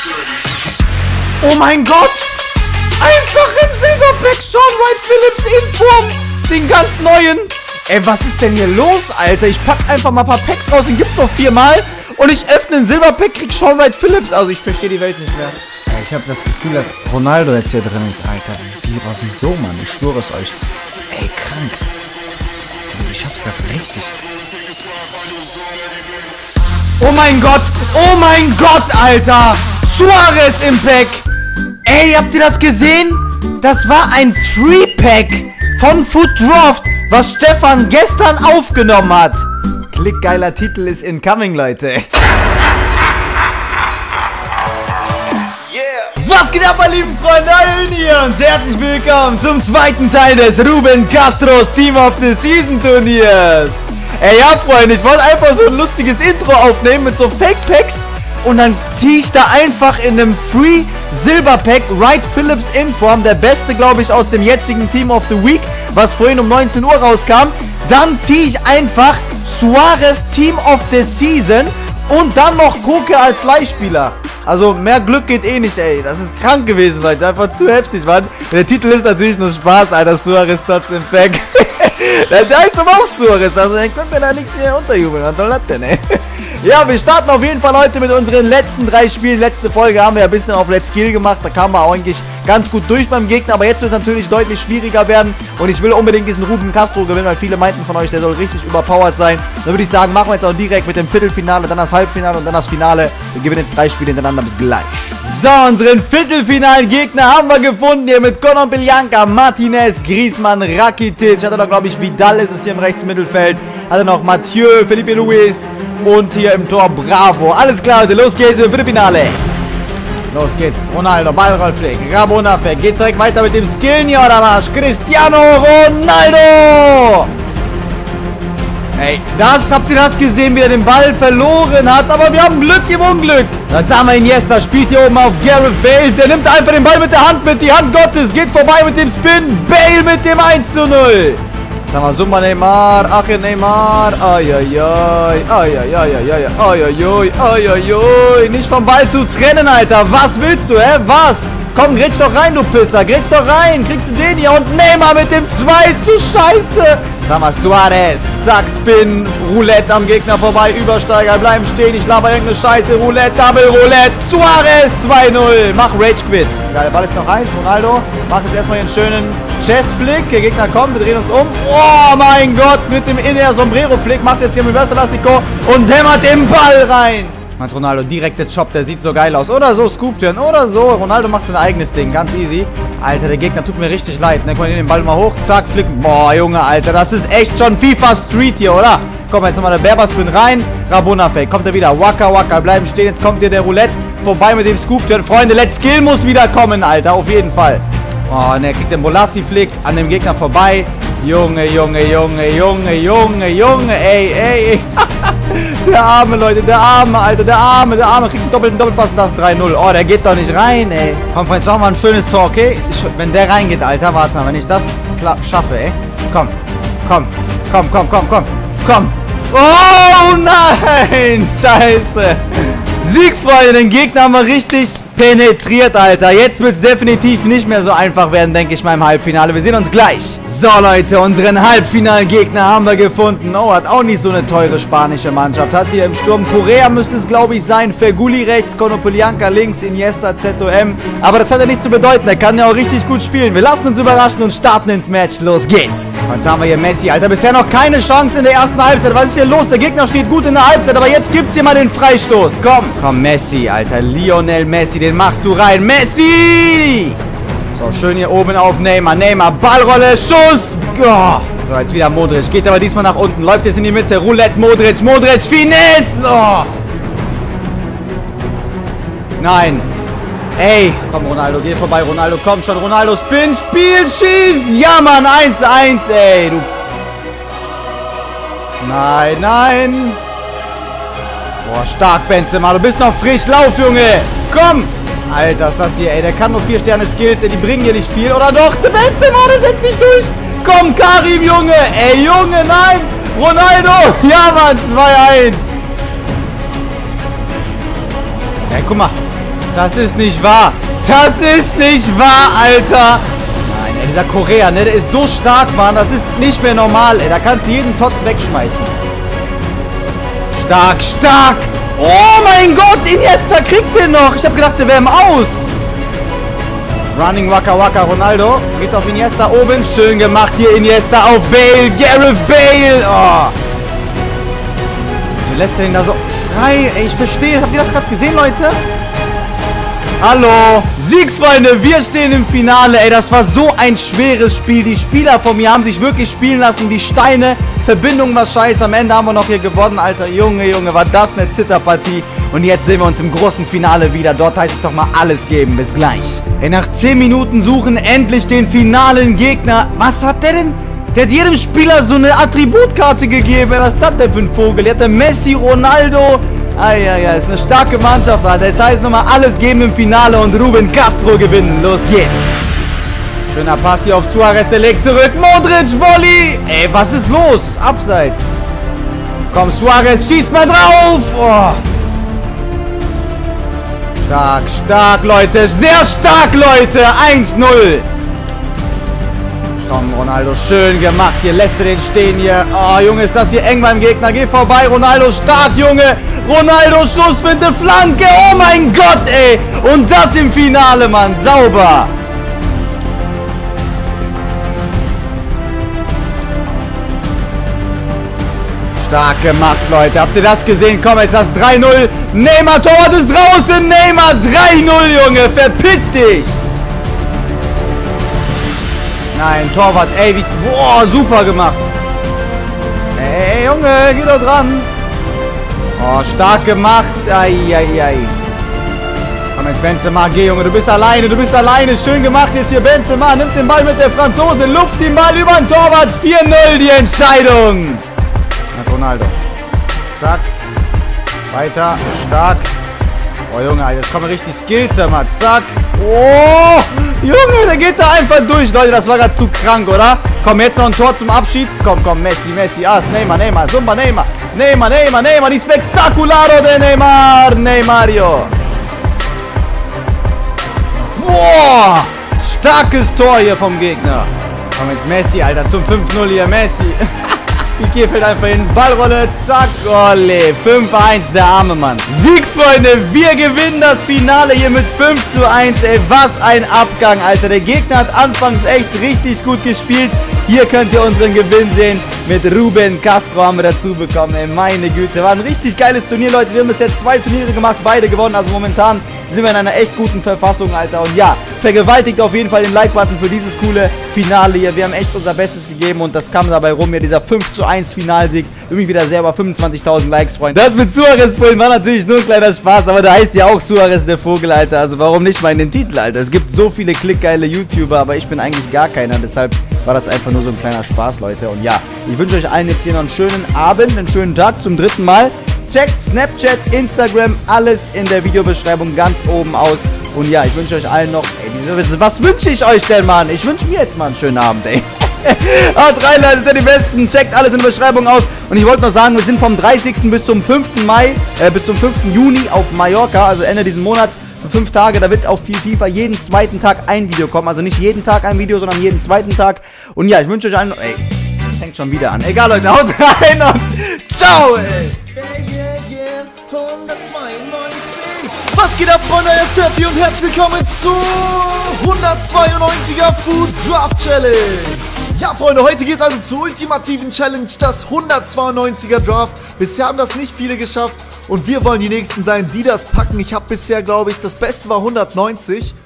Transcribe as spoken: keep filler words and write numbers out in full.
Oh mein Gott! Einfach im Silberpack Shaun Wright Phillips in Form! Den ganz neuen! Ey, was ist denn hier los, Alter? Ich pack einfach mal ein paar Packs raus, den gibt's noch viermal. Und ich öffne ein Silberpack, krieg Shaun Wright Phillips. Also ich verstehe die Welt nicht mehr. Ey, ich habe das Gefühl, dass Ronaldo jetzt hier drin ist, Alter. Wie, aber wieso, Mann? Ich schwöre es euch. Ey, krank. Ich hab's gerade richtig. Oh mein Gott! Oh mein Gott, Alter! Suarez im Pack! Ey, habt ihr das gesehen? Das war ein Free Pack von Foot Draft, was Stefan gestern aufgenommen hat. Klickgeiler Titel ist incoming, Leute. Was geht ab, meine lieben Freunde? Hallo hier und herzlich willkommen zum zweiten Teil des Ruben Castros Team of the Season Turniers. Ey, ja, Freunde, ich wollte einfach so ein lustiges Intro aufnehmen mit so Fake Packs und dann ziehe ich da einfach in einem Free Silber Pack Wright Phillips in Form, der beste, glaube ich, aus dem jetzigen Team of the Week, was vorhin um neunzehn Uhr rauskam. Dann ziehe ich einfach Suarez Team of the Season und dann noch Koke als Leihspieler. Also mehr Glück geht eh nicht, ey. Das ist krank gewesen, Leute. Einfach zu heftig, Mann. Der Titel ist natürlich nur Spaß, Alter. Suarez Tots im Pack. da, da ist aber auch Suarez. Also dann können wir da nichts hier unterjubeln. Was soll das denn, ey? Ja, wir starten auf jeden Fall heute mit unseren letzten drei Spielen. Letzte Folge haben wir ja ein bisschen auf Let's Kill gemacht. Da kamen wir eigentlich ganz gut durch beim Gegner. Aber jetzt wird es natürlich deutlich schwieriger werden. Und ich will unbedingt diesen Ruben Castro gewinnen, weil viele meinten von euch, der soll richtig überpowered sein. Dann würde ich sagen, machen wir jetzt auch direkt mit dem Viertelfinale, dann das Halbfinale und dann das Finale. Wir gewinnen jetzt drei Spiele hintereinander. Bis gleich. So, unseren Viertelfinalen Gegner haben wir gefunden. Hier mit Conor Bianca, Martinez, Griezmann, Rakitic. Hat er noch, glaube ich, Vidal ist es hier im Rechtsmittelfeld. Hat er noch Mathieu, Felipe Luis. Und hier im Tor Bravo. Alles klar, Leute, los geht's im Viertelfinale. Los geht's. Ronaldo, Ballrollflick. Rabona fährt. Geht direkt weiter mit dem Skill hier oder was? Cristiano Ronaldo! Ey, das, habt ihr das gesehen, wie er den Ball verloren hat? Aber wir haben Glück im Unglück. Dann sagen wir Iniesta, spielt hier oben auf Gareth Bale. Der nimmt einfach den Ball mit der Hand mit. Die Hand Gottes geht vorbei mit dem Spin. Bale mit dem eins zu null. Sag mal, Summa Neymar, ach Neymar, aiaiai, aiaiai, aiaiai, aiaiai, nicht vom Ball zu trennen, Alter, was willst du, hä, was? Komm, grätsch doch rein, du Pisser, grätsch doch rein, kriegst du den hier und Neymar mit dem zwei zu scheiße. Sag mal, Suarez, zack, Spin, Roulette am Gegner vorbei, Übersteiger, bleiben stehen, ich laber irgendeine Scheiße, Roulette, Double Roulette, Suarez, zwei null, mach Rage Quit. Geil, der Ball ist noch heiß, Ronaldo, macht jetzt erstmal den schönen Chest-Flick, der Gegner kommt, wir drehen uns um. Oh mein Gott, mit dem In-Air-Sombrero-Flick macht jetzt hier mit Reverse Elastico und hämmert den Ball rein. Meint Ronaldo, direkt der Chop, der sieht so geil aus. Oder so, Scoop Turn, oder so. Ronaldo macht sein eigenes Ding, ganz easy. Alter, der Gegner tut mir richtig leid. Ne, guck mal, den Ball mal hoch, zack, flicken. Boah, Junge, Alter, das ist echt schon FIFA Street hier, oder? Komm, jetzt nochmal der Berber-Spin rein. Rabona Fake, kommt er wieder. Waka, Waka, bleiben stehen. Jetzt kommt hier der Roulette. Vorbei mit dem Scoop Turn. Freunde, Let's Kill muss wieder kommen, Alter, auf jeden Fall. Oh, und er kriegt den Bolassi-Flick an dem Gegner vorbei. Junge, Junge, Junge, Junge, Junge, Junge, ey, ey, der Arme, Leute, der Arme, Alter, der Arme, der Arme kriegt einen doppelten Doppelpass und das drei null. Oh, der geht doch nicht rein, ey. Komm, Freunde, jetzt machen wir ein schönes Tor, okay? Ich, wenn der reingeht, Alter, warte mal, wenn ich das klar schaffe, ey. Komm, komm, komm, komm, komm, komm, komm. Oh, nein, scheiße. Sieg, Freunde, den Gegner haben wir richtig penetriert, Alter. Jetzt wird es definitiv nicht mehr so einfach werden, denke ich mal, im Halbfinale. Wir sehen uns gleich. So, Leute, unseren Halbfinalgegner haben wir gefunden. Oh, hat auch nicht so eine teure spanische Mannschaft. Hat hier im Sturm Correa, müsste es, glaube ich, sein. Feguli rechts, Conor Bianca links, Iniesta, Z O M. Aber das hat ja nichts zu bedeuten. Er kann ja auch richtig gut spielen. Wir lassen uns überraschen und starten ins Match. Los geht's. Jetzt haben wir hier Messi, Alter. Bisher noch keine Chance in der ersten Halbzeit. Was ist hier los? Der Gegner steht gut in der Halbzeit, aber jetzt gibt's hier mal den Freistoß. Komm. Komm, Messi, Alter. Lionel Messi, den machst du rein. Messi! So, schön hier oben auf Neymar. Neymar, Ballrolle, Schuss! Oh. So, jetzt wieder Modric. Geht aber diesmal nach unten. Läuft jetzt in die Mitte. Roulette, Modric, Modric, Finesse! Oh. Nein. Ey, komm, Ronaldo, geh vorbei. Ronaldo, komm schon. Ronaldo, Spin, Spiel, schieß! Ja, Mann, eins eins, ey. Du. Nein, nein. Boah, stark, Benzema. Du bist noch frisch. Lauf, Junge. Komm. Alter, ist das hier, ey. Der kann nur vier Sterne Skills, ey. Die bringen hier nicht viel. Oder doch? Der Benzema, der setzt sich durch. Komm, Karim, Junge. Ey, Junge, nein. Ronaldo. Ja, Mann, zwei eins. Ey, guck mal. Das ist nicht wahr. Das ist nicht wahr, Alter. Nein, ey, dieser Korea, ne, der ist so stark, Mann. Das ist nicht mehr normal, ey. Da kannst du jeden Tots wegschmeißen. Stark, stark. Oh mein Gott, Iniesta kriegt den noch. Ich hab gedacht, der wäre im Aus. Running Waka Waka Ronaldo. Geht auf Iniesta oben. Schön gemacht hier, Iniesta auf Bale. Gareth Bale. Oh. Wieso lässt er den da so frei? Ey, ich verstehe. Habt ihr das gerade gesehen, Leute? Hallo. Sieg, Freunde. Wir stehen im Finale. Ey, das war so ein schweres Spiel. Die Spieler von mir haben sich wirklich spielen lassen wie Steine. Verbindung war scheiße. Am Ende haben wir noch hier gewonnen, Alter. Junge, Junge, war das eine Zitterpartie. Und jetzt sehen wir uns im großen Finale wieder. Dort heißt es doch mal alles geben. Bis gleich. Ey, nach zehn Minuten suchen endlich den finalen Gegner. Was hat der denn? Der hat jedem Spieler so eine Attributkarte gegeben. Was ist das denn für ein Vogel? Der hatte Messi, Ronaldo. Eieiei, ist eine starke Mannschaft, Alter. Jetzt heißt nochmal alles geben im Finale und Ruben Castro gewinnen. Los geht's. Schöner Pass hier auf Suarez, der legt zurück. Modric, Volley. Ey, was ist los? Abseits. Komm, Suarez, schießt mal drauf. Oh. Stark, stark, Leute. Sehr stark, Leute. eins null. Komm, Ronaldo, schön gemacht. Hier lässt er den stehen hier. Oh, Junge, ist das hier eng beim Gegner. Geh vorbei, Ronaldo, stark, Junge. Ronaldo, Schuss, Finte, Flanke. Oh mein Gott, ey. Und das im Finale, Mann. Sauber. Stark gemacht, Leute. Habt ihr das gesehen? Komm, jetzt das drei null. Neymar, Torwart ist draußen. Neymar, drei null, Junge. Verpiss dich. Nein, Torwart, ey, wie... Boah, super gemacht. Ey, ey, Junge, geh doch dran. Oh, stark gemacht. Eieiei. Ei, ei. Komm jetzt, Benzema, geh, Junge, du bist alleine, du bist alleine. Schön gemacht jetzt hier, Benzema. Nimmt den Ball mit der Franzose, luft den Ball über den Torwart. vier null die Entscheidung. Hat Ronaldo. Zack. Weiter, stark. Oh, Junge, jetzt kommen richtig Skills, immer. Zack. Oh, Junge, der geht da einfach durch, Leute. Das war gerade zu krank, oder? Komm, jetzt noch ein Tor zum Abschied. Komm, komm, Messi, Messi. Ah, Neymar, Neymar, Zumba, Neymar. Neymar, Neymar, Neymar. Die Spektakularo de Neymar. Neymario. Boah, starkes Tor hier vom Gegner. Komm jetzt Messi, Alter, zum fünf null hier, Messi. Piqué fällt einfach hin. Ballrolle, zack, ole. fünf eins, der arme Mann. Sieg, Freunde. Wir gewinnen das Finale hier mit fünf zu eins. Ey, was ein Abgang, Alter. Der Gegner hat anfangs echt richtig gut gespielt. Hier könnt ihr unseren Gewinn sehen. Mit Ruben Castro haben wir dazu bekommen. Ey, meine Güte. War ein richtig geiles Turnier, Leute. Wir haben bis jetzt zwei Turniere gemacht, beide gewonnen. Also momentan sind wir in einer echt guten Verfassung, Alter. Und ja, vergewaltigt auf jeden Fall den Like-Button für dieses coole Finale hier. Wir haben echt unser Bestes gegeben und das kam dabei rum. Hier dieser fünf zu eins Finalsieg. Irgendwie wieder selber fünfundzwanzigtausend Likes, Freunde. Das mit Suarez vorhin war natürlich nur ein kleiner Spaß, aber da heißt ja auch Suarez der Vogel, Alter. Also warum nicht mal in den Titel, Alter? Es gibt so viele klickgeile YouTuber, aber ich bin eigentlich gar keiner. Deshalb war das einfach nur so ein kleiner Spaß, Leute. Und ja, ich wünsche euch allen jetzt hier noch einen schönen Abend, einen schönen Tag zum dritten Mal. Checkt Snapchat, Instagram, alles in der Videobeschreibung ganz oben aus. Und ja, ich wünsche euch allen noch... Ey, was wünsche ich euch denn, Mann? Ich wünsche mir jetzt mal einen schönen Abend, ey. Haut rein, Leute, seid die Besten. Checkt alles in der Beschreibung aus. Und ich wollte noch sagen, wir sind vom dreißigsten bis zum fünften Mai, äh, bis zum fünften Juni auf Mallorca, also Ende diesen Monats. Für fünf Tage, da wird auf viel FIFA jeden zweiten Tag ein Video kommen. Also nicht jeden Tag ein Video, sondern jeden zweiten Tag. Und ja, ich wünsche euch allen... Ey, fängt schon wieder an. Egal, Leute, haut rein und ciao, ey. Was geht ab, Freunde? Hier ist Steffi und herzlich willkommen zur hundertzweiundneunziger Food Draft Challenge. Ja, Freunde, heute geht es also zur ultimativen Challenge, das hundertzweiundneunziger Draft. Bisher haben das nicht viele geschafft und wir wollen die Nächsten sein, die das packen. Ich habe bisher, glaube ich, das Beste war hundertneunzig.